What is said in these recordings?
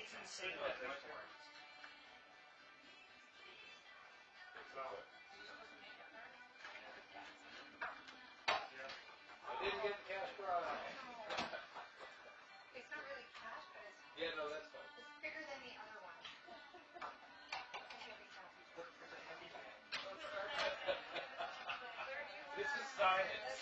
It's insane what those were. I didn't get the cash prize. It's not really cash, but it's... Yeah, no, that's fine. It's bigger than the other one. This is science.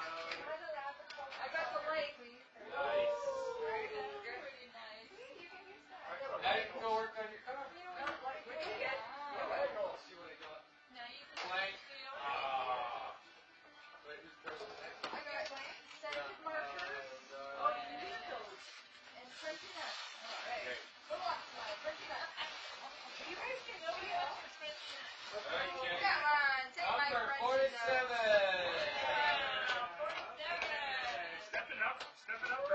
I got the light, please. Nice. Very good. Pretty nice. You can use that. Now you can go work on your car. What did you get? Let's see what I got. Now you can Blank. Wait, who's person next? I got blank, scented markers. Oh, you can use those. And crunchy nuts. Alright. Good luck tonight. Crunchy nuts. You guys can go else for crunchy nuts. Okay. Come on, take my Number crunchy nuts. 47. Wow, 47. Stepping up. Stepping up.